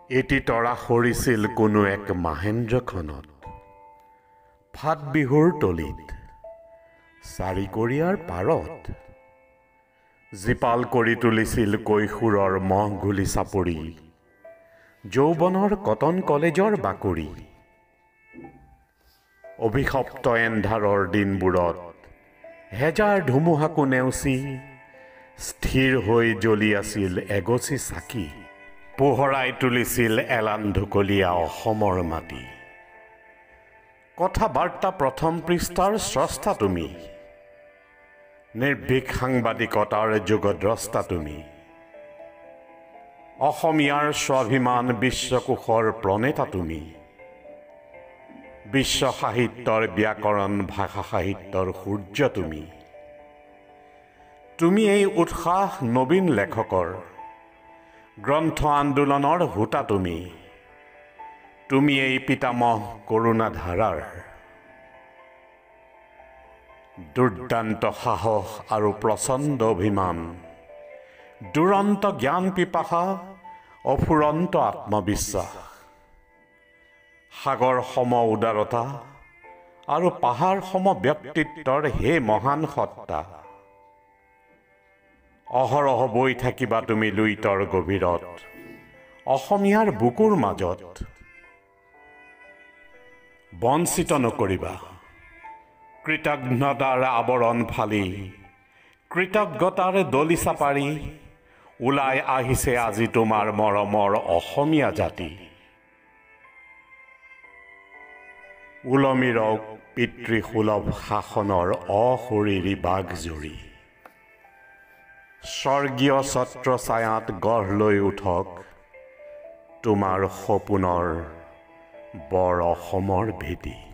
এটি তৰা সৰিছিল কোনো এক মাহেন্দ্ৰখনত ফাট বিহুৰ তলিত চাৰিকৰীয়াৰ পাৰত জীপাল কৰি তুলিছিল কৈশোৰৰ মহগুলি চাপৰি যৌৱনৰ কটন কলেজৰ বাকৰি অভিশপ্ত এন্ধাৰৰ দিনবোৰত হেজাৰ ধুমুহাকো নেওচি স্থিৰ হৈ জ্বলি আছিল এগছি চাকি পোহৰাই তুলিছিল এলান্ধুকলীয়া অসমৰ মাটি কথা বাৰ্তা প্ৰথম পৃষ্ঠাৰ স্ৰষ্টা তুমি নিৰ্ভীক সাংবাদিকতাৰ যুগদ্ৰষ্টা তুমি অসমীয়াৰ স্বাভিমান বিশ্বকোষৰ প্ৰণেতা তুমি বিশ্ব সাহিত্যৰ ব্যাকৰণ ভাষা সাহিত্যৰ সূৰ্য তুমি তুমি এই উৎসাহ নবীন লেখকৰ গ্ৰন্থ আন্দোলনৰ হোতা তুমি এই পিতামহ কৰোণা ধাৰাৰ দুৰ্দান্ত সাহস আৰু প্ৰচণ্ড অভিমান দুৰন্ত জ্ঞান পিপাসা অফুৰন্ত আত্মবিশ্বাস সাগৰ সম উদাৰতা আৰু পাহাৰ সম ব্যক্তিত্বৰ হে মহান সত্তা অহৰহ বৈ থাকিবা তুমি লুইতৰ গভীৰত অসমীয়াৰ বুকুৰ মাজত বঞ্চিত নকৰিবা কৃতজ্ঞতাৰ আৱৰণ ফালি কৃতজ্ঞতাৰ দলিচা পাৰি ওলাই আহিছে আজি তোমাৰ মৰমৰ অসমীয়া জাতি উলমিৰক পিতৃসুলভ শাসনৰ অশৰীৰী বাঘজুৰি স্বৰ্গীয় ছত্ৰ ছায়াত গঢ় লৈ উঠক তোমাৰ সপোনৰ বৰ অসমৰ ভেটি